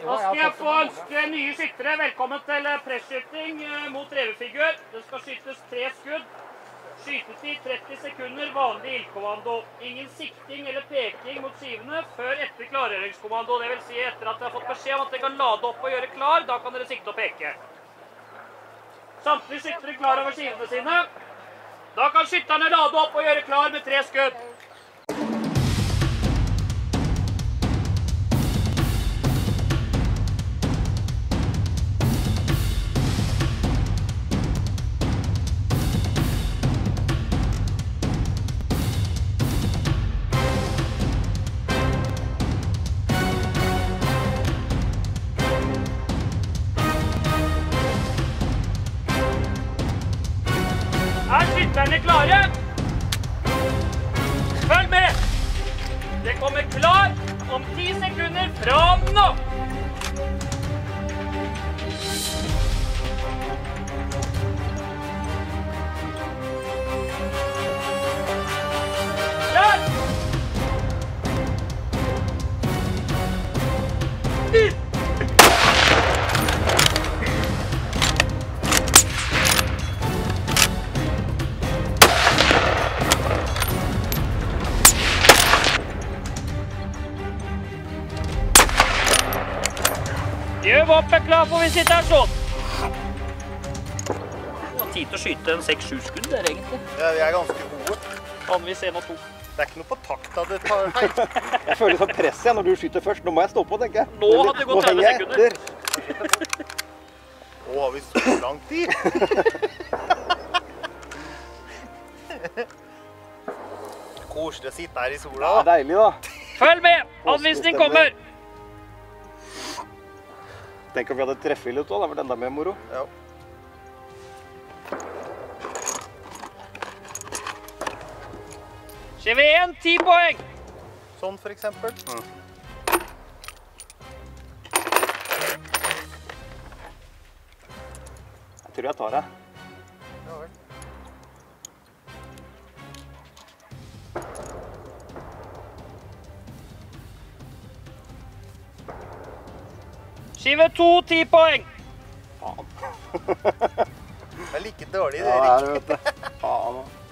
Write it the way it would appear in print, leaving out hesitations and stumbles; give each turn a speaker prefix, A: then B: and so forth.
A: Da skal jeg få ønske nye skyttere velkommen til pressskyting mot revefigur. Det skal skytes 3 skudd. Skytetid 30 sekunder, vanlig ildkommando. Ingen sikting eller peking mot skivene før etter klargjøringskommando. Det vil si etter at dere har fått beskjed om at dere kan lade opp og gjøre klar, da kan dere sikte og peke. Samtlige skyttere klar over skivene sine. Da kan skytterne lade opp og gjøre klar med 3 skudd. Er skytterne klare? Følg med! Det kommer klar om 10 sekunder fra nå! Klar! Gjør våpen klar for visitasjon. Det var tid til å skyte en 6-7 skudd der egentlig.
B: Ja, vi er ganske gode.
A: Vanligvis 1 og 2.
B: Det er ikke noe på takt at det tar feil.
C: Jeg føler sånn press igjen når du skyter først. Nå må jeg stå på, tenker jeg.
A: Nå hadde det gått 30 sekunder.
B: Nå har vi så lang tid. Koselig å sitte her i sola.
C: Det er deilig da.
A: Følg med! Anvisning kommer!
C: Tenk om vi hadde treffet litt også, det hadde vært enda mer moro.
B: Ja.
A: Skive 1, 10 poeng!
B: Sånn for eksempel.
C: Jeg tror jeg tar det.
B: Ja vel.
A: Skive 2, 10 poeng!
C: Faen.
B: Det er like dårlig det,
C: Ja,
B: Erik.
C: det vet du. Faen.